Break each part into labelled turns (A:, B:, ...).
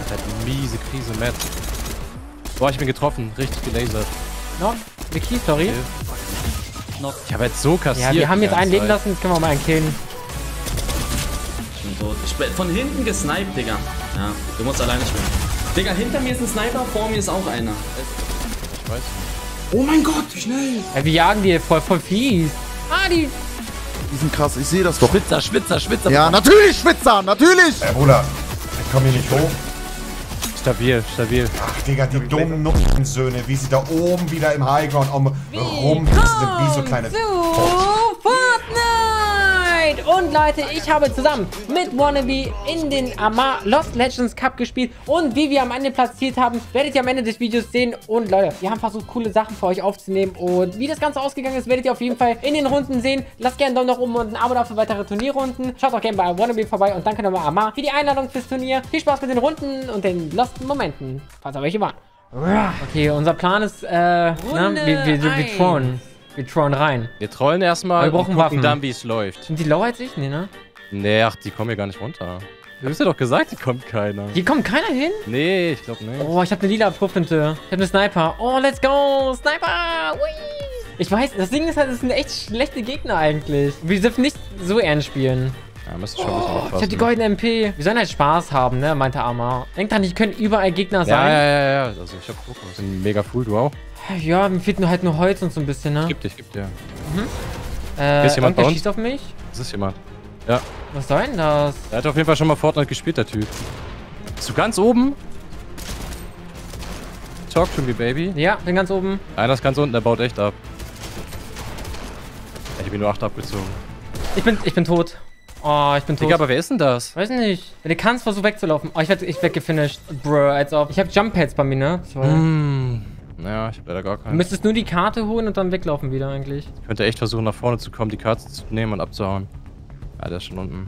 A: Der hat eine miese Krise, Matt. Boah, ich bin getroffen. Richtig gelasert.
B: No, Vicky, sorry.
A: Ich habe jetzt so kassiert.
B: Ja, wir haben jetzt einen leben lassen, jetzt können wir mal einen killen.
C: Ich bin tot. Ich bin von hinten gesniped, Digga. Ja, du musst alleine spielen. Digga, hinter mir ist ein Sniper, vor mir ist auch einer.
A: Ich weiß nicht.
D: Oh mein Gott, wie schnell.
B: Ja, wir jagen die voll fies. Ah, die...
D: Die sind krass, ich sehe das doch.
A: Schwitzer.
D: Ja, natürlich, Schwitzer, natürlich.
E: Bruder, ich komm hier nicht hoch.
A: Stabil.
E: Ach, Digga, die dummen Nutzensöhne, wie sie da oben wieder im Highground rumsitzen, wie so kleine...
B: Fortnite! Und Leute, ich habe zusammen mit Wannabe in den Amar Lost Legends Cup gespielt. Und wie wir am Ende platziert haben, werdet ihr am Ende des Videos sehen. Und Leute, wir haben versucht, coole Sachen für euch aufzunehmen. Und wie das Ganze ausgegangen ist, werdet ihr auf jeden Fall in den Runden sehen. Lasst gerne einen Daumen nach oben und ein Abo da für weitere Turnierrunden. Schaut auch gerne bei Wannabe vorbei. Und danke nochmal Amar für die Einladung fürs Turnier. Viel Spaß mit den Runden und den losten Momenten, falls da welche waren. Okay, unser Plan ist, wir trollen. Wir trollen rein.
A: Wir trollen erstmal
B: wir brauchen
A: und
B: Waffen.
A: dann, wie es läuft.
B: Sind die lower als ich? Nee, ne?
A: Nee, ach, die kommen hier gar nicht runter. Du hast ja doch gesagt, hier kommt keiner.
B: Hier kommt keiner hin?
A: Nee, ich glaube nicht.
B: Oh, ich habe eine lila Pufflinte. Ich habe eine Sniper. Oh, let's go. Sniper. Ui. Ich weiß, das Ding ist halt, das sind echt schlechte Gegner eigentlich. Wir dürfen nicht so ernst spielen.
A: Ja, müsst schon ein bisschen aufpassen.
B: Ich habe die goldene MP. Wir sollen halt Spaß haben, ne, meinte Amar. Denkt dran, die können überall Gegner sein.
A: Ja. Also ich hab Fokus. Ich bin mega full, du auch?
B: Ja, mir fehlt nur halt nur Holz und so ein bisschen, ne?
A: Ich geb dir.
B: Ist
A: jemand bei uns?
B: schießt auf mich?
A: Das ist jemand. Ja.
B: Was soll denn das?
A: Der hat auf jeden Fall schon mal Fortnite gespielt, der Typ. Bist du ganz oben? Talk to me, baby.
B: Ja, bin ganz oben.
A: Einer ist ganz unten, der baut echt ab. Ich hab ihn nur 8 abgezogen.
B: Ich bin tot. Oh, ich bin tot.
A: Digga, aber wer ist denn das?
B: Weiß nicht. Wenn du kannst, versuch wegzulaufen. Oh, ich werd gefinisht. Bro, als ob. Ich habe Jump Pads bei mir, ne?
A: Naja, ich hab leider gar
B: Du
A: keinen.
B: müsstest nur die Karte holen und dann weglaufen wieder eigentlich.
A: Ich könnte echt versuchen, nach vorne zu kommen, die Karte zu nehmen und abzuhauen. Ja, der ist schon unten.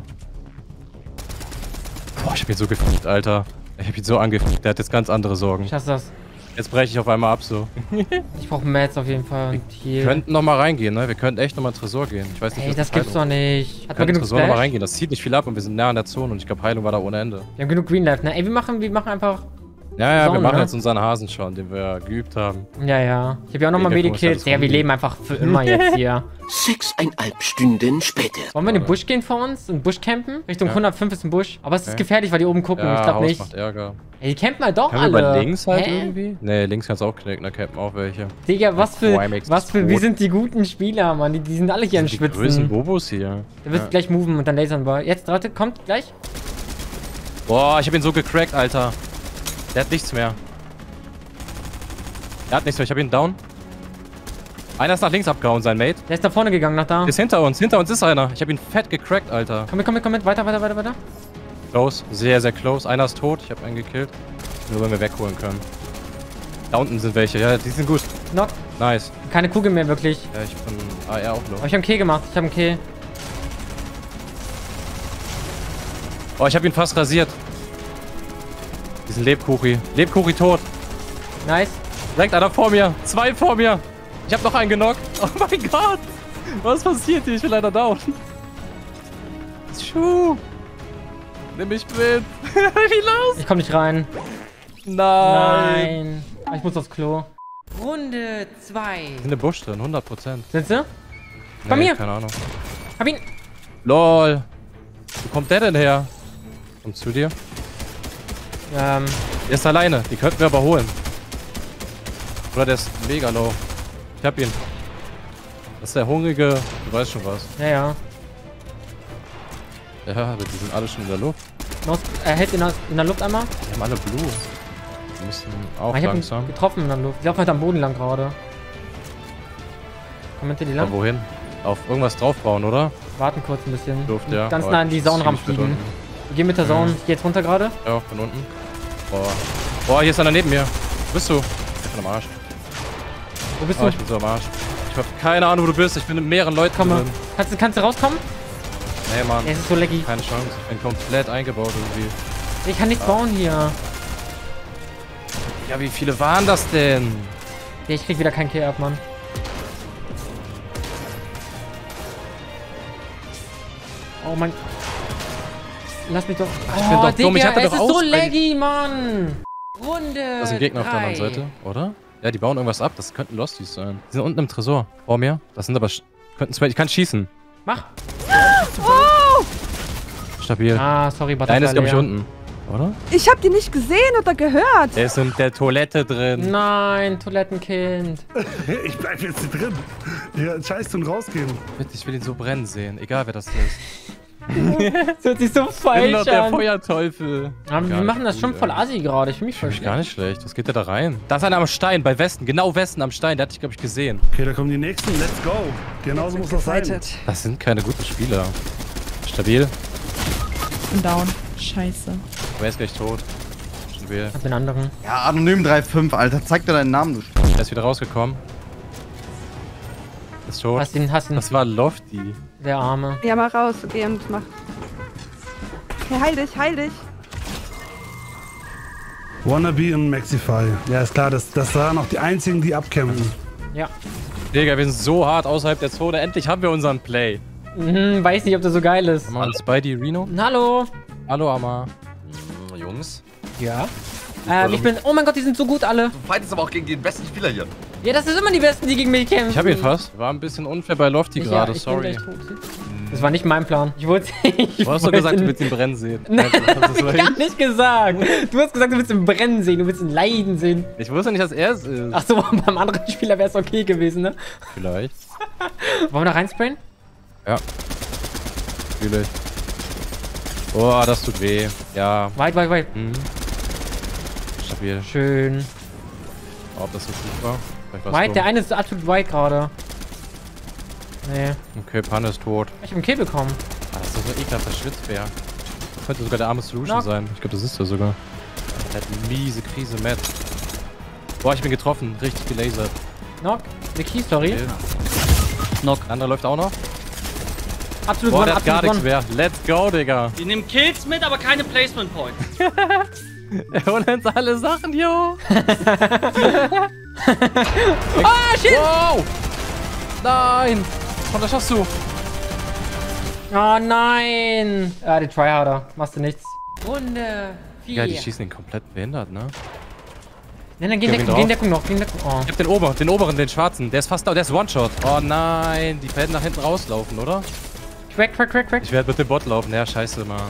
A: Boah, ich hab ihn so gefickt, Alter. Ich hab ihn so angefickt. Der hat jetzt ganz andere Sorgen.
B: Ich hasse das.
A: Jetzt breche ich auf einmal ab, so.
B: Ich brauche Mats auf jeden Fall. Und
A: Wir
B: hier.
A: könnten noch mal reingehen, ne? Wir könnten echt noch mal in den Tresor gehen. Ich weiß nicht,
B: Ey,
A: was
B: das gibt's doch nicht.
A: Wir
B: Hat man
A: können in den
B: genug
A: Tresor noch mal
B: Splash?
A: reingehen. Das zieht nicht viel ab und wir sind nah an der Zone und ich glaube, Heilung war da ohne Ende.
B: Wir haben genug Green Life, ne? Ey, wir machen einfach...
A: Ja,
B: Zone,
A: wir machen
B: ne?
A: jetzt unseren Hasen schon, den wir geübt haben.
B: Ja. Ich habe ja auch nochmal
A: Mega komisch,
B: Medikits.
A: alles
B: Ja, wir leben einfach für immer jetzt hier.
F: 6,5 Stunden später.
B: Wollen wir in den Busch gehen vor uns? In den Busch campen? Richtung 105 ist ein Busch. Aber es ist gefährlich, weil die oben gucken.
A: Ja,
B: Ich glaube
A: Haus
B: nicht.
A: macht Ärger.
B: Ey, die campen halt doch
A: Können wir
B: alle.
A: über links halt
B: Hä?
A: irgendwie? Ne, links kannst du auch knicken, da campen auch welche.
B: Digga, wir
A: Wie
B: sind die guten Spieler, Mann. Die sind alle hier an
A: die größten
B: Schwitzen.
A: Bobos hier.
B: Der wird gleich moven und dann lasern wir. Jetzt, warte, kommt gleich.
A: Boah, ich hab ihn so gecrackt, Alter. Der hat nichts mehr. Der hat nichts mehr, ich hab ihn down. Einer ist nach links abgehauen, sein Mate.
B: Der ist da vorne gegangen, nach da.
A: Ist hinter uns ist einer. Ich hab ihn fett gecrackt, Alter.
B: Komm mit. Weiter.
A: Close, sehr, sehr close. Einer ist tot, ich hab einen gekillt. Nur wenn wir wegholen können. Da unten sind welche, ja, die sind gut.
B: Knock.
A: Nice.
B: Keine Kugel mehr, wirklich.
A: Ja, ich bin AR auch
B: Aber
A: low.
B: ich habe einen Kill gemacht. Ich habe einen Kill.
A: Oh, ich hab ihn fast rasiert. Diesen Lebkuchi. Lebkuchi tot.
B: Nice.
A: Direkt einer vor mir. 2 vor mir. Ich hab noch einen genockt. Oh mein Gott. Was passiert hier? Ich bin leider down. Schuh. Nimm mich mit. Wie los?
B: Ich komme nicht rein.
A: Nein.
B: Nein. Ich muss aufs Klo. Runde 2.
A: In der Busch drin, 100%.
B: Sind sie? Bei mir.
A: Keine Ahnung.
B: Hab ihn.
A: LOL. Wo kommt der denn her? Kommt zu dir. Der ist alleine. Die könnten wir aber holen. Oder der ist mega low. Ich hab ihn. Das ist der Hungrige. Du weißt schon was.
B: Ja.
A: Ja, aber die sind alle schon in der Luft.
B: Er hält in der Luft einmal.
A: Die haben alle Blue. Die müssen auch
B: Ich hab ihn
A: langsam.
B: getroffen in der Luft. Ich laufe halt am Boden lang gerade. Kommt hinter die lang?
A: Aber wohin? Auf irgendwas draufbauen, oder?
B: Warten kurz ein bisschen.
A: Luft, ja.
B: Ganz
A: Oh,
B: nah an die Saunenraum
A: ziemlich weit
B: fliegen.
A: unten.
B: Wir gehen mit der Zone. Ich geh jetzt runter gerade.
A: Ja, von unten. Boah, hier ist einer neben mir. Wo bist du? Ich bin am Arsch.
B: Wo bist
A: Oh,
B: du?
A: ich bin so am Arsch. Ich hab keine Ahnung, wo du bist. Ich bin mit mehreren Leuten
B: Komm mal.
A: drin.
B: Kannst du rauskommen?
A: Nee, Mann.
B: Es ist so laggy.
A: Keine Chance. Ich bin komplett eingebaut irgendwie.
B: Ich kann nichts bauen hier.
A: Ja, wie viele waren das denn?
B: Ja, ich krieg wieder keinen Kill ab, Mann. Oh mein... Lass mich doch...
A: Ich bin doch dumm, ich hatte
B: es
A: doch
B: ist so
A: aus-
B: laggy, Mann. Runde
A: Da sind Gegner auf der anderen
B: 3.
A: Seite, oder? Ja, die bauen irgendwas ab. Das könnten Losties sein. Die sind unten im Tresor. Vor mir. Das sind aber... Könnten zwei... Ich kann schießen.
B: Mach.
A: Stabil.
B: Ah, sorry,
A: Der eine ist, glaube ich,
B: leer.
A: unten. Oder?
G: Ich hab die nicht gesehen oder gehört.
A: Der ist in der Toilette drin.
B: Nein, Toilettenkind.
H: Ich bleib jetzt hier drin. Ja, scheiß und rausgehen.
A: Bitte, ich will ihn so brennen sehen. Egal, wer das ist.
B: Das hört sich so
A: Ich bin
B: falsch
A: doch der
B: an.
A: Feuerteufel.
B: Aber wir machen das schon voll assi gerade. Ich fühle mich voll
A: Gar nicht schlecht. Was geht der da rein? Da ist einer am Stein, bei Westen. Genau Westen am Stein. Der hat dich, glaube ich, gesehen.
H: Okay, da kommen die nächsten. Let's go. Genauso muss das sein.
G: Excited.
A: Das sind keine guten Spieler. Stabil.
G: Bin down. Scheiße.
A: Aber er ist gleich tot. Stabil.
B: Ich hab den anderen.
D: Ja, Anonym 3.5, Alter. Zeig dir deinen Namen, du
A: Er ist wieder rausgekommen. Ist tot.
B: Hast ihn,
A: Das war Lofty.
B: der Arme.
G: Ja, mal raus. Okay, und mach. Okay, heil dich, heil dich.
H: Wannabe und Maxify. Ja, ist klar, das waren auch die einzigen, die abkämpfen.
B: Ja.
A: Digga, wir sind so hart außerhalb der Zone. Endlich haben wir unseren Play.
B: Weiß nicht, ob das so geil ist.
A: Haben wir uns Spidey Reno?
B: Hallo.
A: Hallo, Amma.
I: Jungs.
B: Ja. Ich bin... Oh mein Gott, die sind so gut alle.
I: Du fightest aber auch gegen den besten Spieler hier.
B: Ja, das sind immer die Besten, die gegen mich kämpfen.
A: Ich hab ihn fast. War ein bisschen unfair bei Lofty
B: Ich-
A: gerade,
B: ich bin
A: sorry.
B: gleich tot. Das war nicht mein Plan. Ich wollte...
A: Du hast doch gesagt, du willst ihn brennen sehen.
B: Nein,
A: Das
B: ich
A: war
B: hab nicht gesagt. Du hast gesagt, du willst ihn brennen sehen, du willst ihn leiden sehen.
A: Ich wusste nicht, dass er es ist.
B: Ach so, beim anderen Spieler wäre es okay gewesen, ne?
A: Vielleicht.
B: Wollen wir da reinsprayen?
A: Ja. Fühle ich. Oh, das tut weh. Ja.
B: Weit.
A: Hm. Stabil.
B: Schön.
A: Ob das so gut war? Vielleicht war's
B: Weit,
A: dumm.
B: der eine ist absolut weit gerade. Nee.
A: Okay, Panne ist tot.
B: Ich hab einen Kill bekommen.
A: Ah, das ist doch so ekelhaft, der Schwitzbär. Das könnte sogar der arme Solution
B: Knock.
A: sein. Ich glaube, das ist er sogar. Der hat eine miese Krise, Matt. Boah, ich bin getroffen. Richtig gelasert.
B: Knock. The Key, sorry.
A: Knock. Der andere läuft auch noch.
B: Absolut
A: Boah,
B: one,
A: der hat gar
B: absolut
A: nichts
B: one.
A: mehr. Let's go, Digga.
J: Die nehmen Kills mit, aber keine Placement Points.
A: Er holt uns alle Sachen, yo.
B: Ah, shit!
A: Wow. Nein. Komm, das schaffst du.
B: Oh nein! Ah, die Tryharder. Machst du nichts. Runde 4.
A: Ja, die schießen ihn komplett behindert, ne?
B: Nein, dann geh in
A: Ich hab ihn
B: Deckung,
A: drauf.
B: geh in Deckung noch, geh in Deckung. Oh.
A: Ich hab den oberen, den schwarzen. Der ist fast da, der ist One-Shot. Oh nein, die werden nach hinten rauslaufen, oder?
B: Crack.
A: Ich werde mit dem Bot laufen. Ja, scheiße, Mann.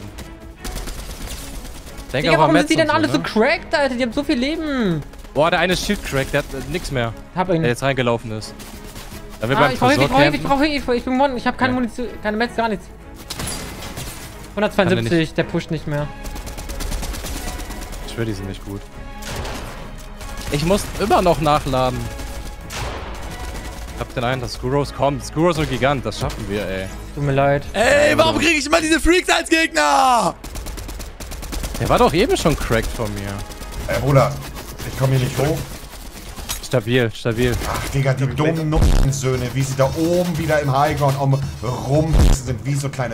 A: Denk
B: Digga,
A: aber
B: warum
A: Metz
B: sind die
A: und
B: denn alle so
A: ne?
B: cracked, Alter? Die haben so viel Leben.
A: Boah, der eine ist Shield-Crack, der hat nix mehr.
B: Hab ihn.
A: Der jetzt reingelaufen ist. Da wir
B: Ah,
A: beim
B: ich brauche
A: Tresor
B: Hilfe,
A: campen.
B: ich bin Mon. Ich hab keine Munition, keine Metz, gar nichts. 172, der pusht nicht mehr.
A: Ich schwör, die sind nicht gut. Ich muss immer noch nachladen. Ich hab den einen, dass Skuros kommt. Skuros und Gigant, das schaffen wir, ey.
B: Tut mir leid.
D: Ey, warum kriege ich immer diese Freaks als Gegner?
A: Der war doch eben schon cracked von mir.
E: Bruder, ich komme hier nicht hoch.
A: Stabil.
E: Ach, Digga, die dummen Söhne, wie sie da oben wieder im Highground rum sind, wie so kleine...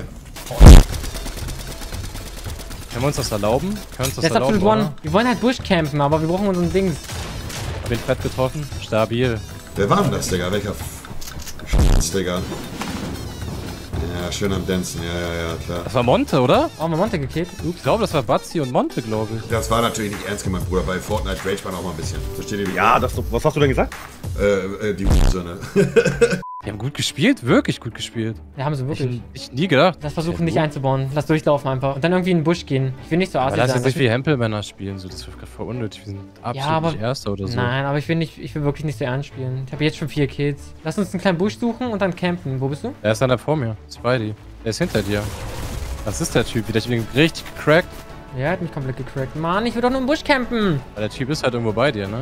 A: Können wir uns das erlauben? Können wir uns das
B: Der ist
A: erlauben,
B: absolut one.
A: oder?
B: Wir wollen halt Bush campen, aber wir brauchen unseren Dings.
A: Hab ihn fett getroffen. Stabil.
K: Wer war denn das, Digga? Welcher Digga? Ja, schön am Dancen, ja, klar.
A: Das war Monte, oder?
B: Oh, wir Monte gekillt.
A: Ich glaube, das war Batzi und Monte, glaube ich.
K: Das war natürlich nicht ernst gemeint, Bruder. Bei Fortnite Rage war auch mal ein bisschen. Versteht ihr?
H: Ja, was hast du denn gesagt?
K: Die Söhne.
A: Die haben gut gespielt, wirklich gut gespielt.
B: Ja, haben sie wirklich.
A: Ich nie gedacht.
B: Lass versuchen, nicht einzubauen. Lass durchlaufen einfach. Und dann irgendwie in den Busch gehen. Ich will nicht so
A: Aber
B: assi
A: lass
B: sein.
A: jetzt nicht wie Hempelmänner spielen, so, das ist voll unnötig. Wir sind absolut
B: aber-
A: nicht Erster oder so.
B: Nein, aber ich will wirklich nicht so ernst spielen. Ich habe jetzt schon 4 Kills. Lass uns einen kleinen Busch suchen und dann campen. Wo bist du?
A: Der ist einer vor mir. Spidey. Der ist hinter dir. Das ist der Typ, wieder. Ich bin richtig gecrackt.
B: Ja, er hat mich komplett gecrackt. Mann, ich will doch nur im Busch campen.
A: Weil der Typ ist halt irgendwo bei dir, ne?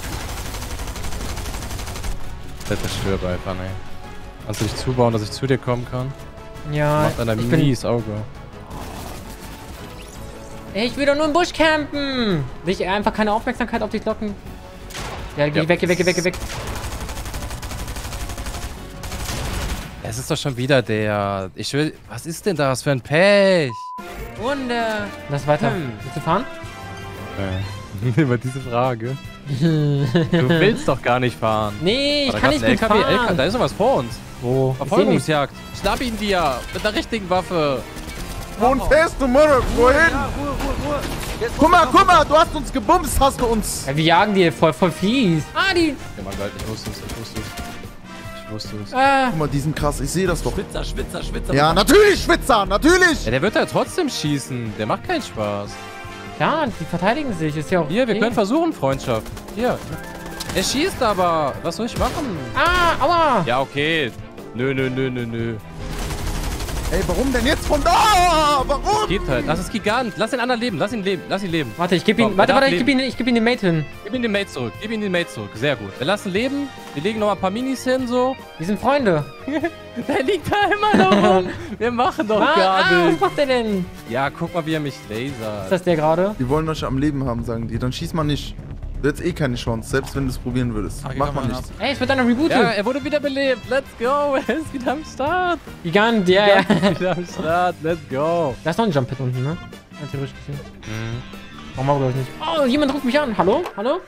A: Der zerstört einfach, ne? Kannst du dich zubauen, dass ich zu dir kommen kann?
B: Ja,
A: Macht einer
B: ich bin...
A: mies Auge.
B: Ey, ich will doch nur im Busch campen. Will ich einfach keine Aufmerksamkeit auf dich locken? Ja, geh
A: Ja.
B: weg.
A: Es ist doch schon wieder der... Ich will... Was ist denn das für ein Pech?
B: Runde. Lass weiter. Willst du fahren?
A: Immer diese Frage. Du willst doch gar nicht fahren.
B: Nee, ich
A: Aber
B: kann
A: da
B: nicht
A: gab's
B: gut
A: einen
B: fahren.
A: LKW, da ist doch was vor uns.
B: Wo? Ich seh nichts.
A: Verfolgungsjagd. Schnapp ihn dir. Mit der richtigen Waffe.
D: Wohin fährst du, Mutter? Wohin? Guck mal, du hast uns gebumst, hast du uns.
B: Ja, wir jagen die voll fies. Ah, die...
A: Ja, mein Gott, ich wusste es.
D: Guck mal, die sind krass, ich sehe das doch.
A: Schwitzer.
D: Ja, natürlich, Schwitzer, natürlich.
A: Ja, der wird ja trotzdem schießen. Der macht keinen Spaß.
B: Ja, die verteidigen sich, ist ja auch...
A: Hier, wir können versuchen, Freundschaft. Hier. Er schießt aber. Was soll ich machen?
B: Ah, aua.
A: Ja, okay. Nö.
D: Ey, warum denn jetzt von da? Warum?
A: Geht halt. Das ist gigant. Lass den anderen leben. Lass ihn leben.
B: Warte, ich gebe ihn... Warte, ich gebe ihn den Mate hin.
A: Gib ihm den Mate zurück. Sehr gut. Wir lassen leben. Wir legen noch ein paar Minis hin, so.
B: Wir sind Freunde.
A: Der liegt da immer noch rum. Wir machen doch gar
B: Was
A: nichts.
B: macht der denn?
A: Ja, guck mal, wie er mich
B: Ist
A: lasert.
B: das der gerade?
D: Die wollen euch am Leben haben, sagen die. Dann schieß mal nicht. Du hättest eh keine Chance, selbst wenn du es probieren würdest. Mach mal nicht.
B: Ey, es wird eine Rebooted.
A: Ja, er wurde wieder belebt. Let's go. Er ist wieder am Start.
B: Gigant, ja.
A: Wieder am Start. Let's go.
B: Da ist noch ein Jump Pit unten, ne? Ja, theoretisch gesehen. Warum aber, glaube ich, nicht. Oh, jemand ruft mich an. Hallo?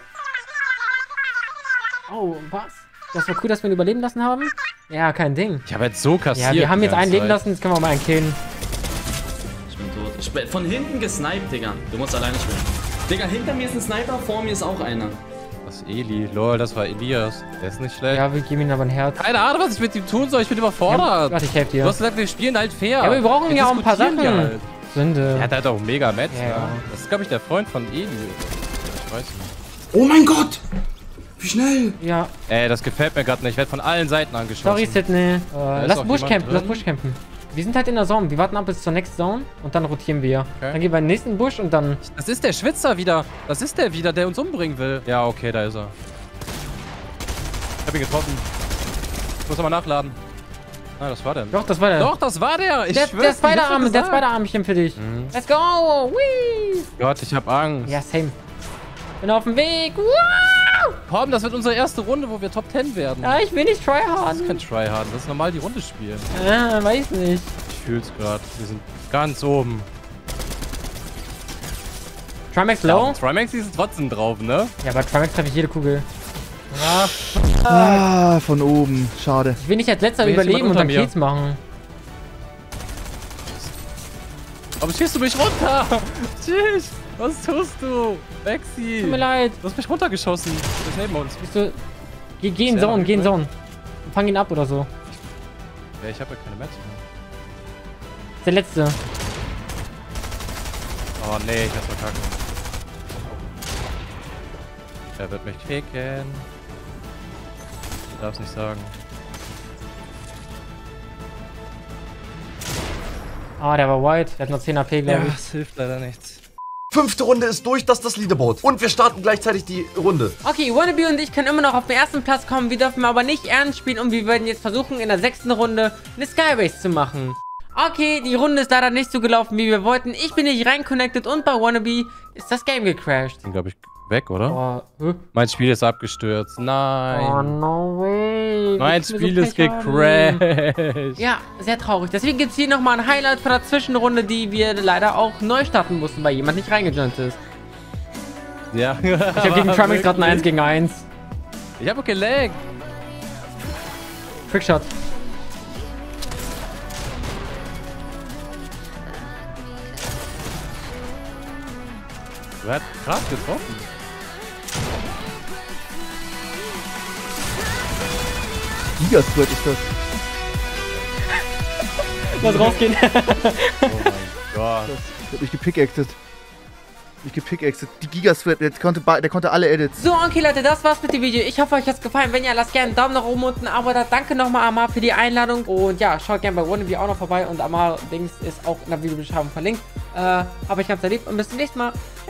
B: Oh, was? Das war cool, dass wir ihn überleben lassen haben. Ja, kein Ding.
A: Ich habe jetzt so kassiert.
B: Ja, wir haben jetzt einen leben
A: Zeit.
B: lassen. Jetzt können wir mal einen killen.
C: Ich bin tot. Ich bin von hinten gesniped, Digga. Du musst alleine spielen. Digga, hinter mir ist ein Sniper, vor mir ist auch einer.
A: Das ist Eli. Lol, das war Elias. Der ist nicht schlecht.
B: Ja, wir geben ihm aber ein Herz.
A: Keine Ahnung, was ich mit ihm tun soll. Ich bin überfordert.
B: Ja, warte, ich helfe dir.
A: Du hast gesagt, wir spielen halt fair.
B: Ja, aber wir brauchen ja auch ein paar
A: diskutieren
B: Sachen.
A: ja halt.
B: Sünde.
A: Er hat halt auch mega Metz.
B: Ja.
A: Ne? Das ist, glaube ich, der Freund von Eli. Ich weiß nicht.
K: Oh mein Gott! Wie schnell!
B: Ja.
A: Ey, das gefällt mir gerade nicht. Ich werde von allen Seiten angeschossen.
B: Sorry, Sydney.
A: ist
B: Lass
A: auch
B: Bush
A: jemand
B: campen, lass
A: drin.
B: Bush campen. Wir sind halt in der Zone. Wir warten ab bis zur Next Zone und dann rotieren wir.
A: Okay.
B: Dann gehen wir in den nächsten Busch und dann...
A: Das ist der Schwitzer wieder. Das ist der wieder, der uns umbringen will. Ja, okay, da ist er. Ich hab ihn getroffen. Ich muss aber nachladen. Nein, das war der.
B: Doch, das war der.
A: Doch, das war der. Ich
B: Der
A: schwör's,
B: Spider-Arm, der Spider-Armchen für dich. Let's go! Whee!
A: Gott, ich hab Angst.
B: Ja, same. Bin auf dem Weg. Wow!
A: Komm, das wird unsere erste Runde, wo wir Top 10 werden.
B: Ja, ich will nicht
A: Das
B: tryharden.
A: ist kein Tryhard. Das ist normal die Runde spielen.
B: Weiß nicht.
A: Ich fühl's gerade. Wir sind ganz oben.
B: Trimax low?
A: Ja, Trimax ist trotzdem drauf, ne?
B: Ja, bei Trimax treffe ich jede Kugel.
D: Ah, von oben. Schade.
B: Ich will nicht als letzter
A: Hier ist
B: überleben und
A: jemand
B: dann
A: unter mir.
B: Kills machen.
A: Aber schießt du mich runter? Tschüss. Was tust du? Maxi.
B: Tut mir leid.
A: Du hast mich runtergeschossen. Der ist neben uns.
B: Bist du... Geh in Zone, geh in Zone. Fang ihn ab oder so.
A: Ja, ich habe ja keine Metz mehr.
B: Ist der letzte.
A: Oh nee, ich hab's verkackt. Er wird mich kicken. Ich darf's nicht sagen.
B: Ah, der war white. Der hat nur 10 AP, glaube ich.
A: Das hilft leider nichts.
I: 5. Runde ist durch, das ist das Leaderboard. Und wir starten gleichzeitig die Runde.
B: Okay, Wannabe und ich können immer noch auf den ersten Platz kommen. Wir dürfen aber nicht ernst spielen und wir werden jetzt versuchen, in der 6. Runde eine Skyrace zu machen. Okay, die Runde ist leider nicht so gelaufen, wie wir wollten. Ich bin nicht rein-connected und bei Wannabe ist das Game gecrashed.
A: Ich bin, glaube ich, weg, oder?
B: Oh,
A: Mein Spiel ist abgestürzt. Nein.
B: oh no way.
A: Mein Spiel ist gecrashed.
B: Ja, sehr traurig. Deswegen gibt es hier nochmal ein Highlight von der Zwischenrunde, die wir leider auch neu starten mussten, weil jemand nicht reingejoint ist.
A: Ja.
B: Ich habe gegen Trimax gerade ein 1 gegen 1.
A: Ich habe gelaggt.
B: Trickshot.
A: Du hast krass getroffen.
D: Gigasquirt ist das.
B: Lass rausgehen.
A: Oh mein Gott.
D: Ich hab mich gepickaxed. Die Gigasquirt, der konnte alle Edits.
B: So, okay Leute, das war's mit dem Video. Ich hoffe, euch hat's gefallen. Wenn ja, lasst gerne einen Daumen nach oben und ein Abo da. Danke nochmal Amar für die Einladung. Und ja, schaut gerne bei Wannabe auch noch vorbei. Und Amar Dings ist auch in der Videobeschreibung verlinkt. Hab euch ganz lieb und bis zum nächsten Mal.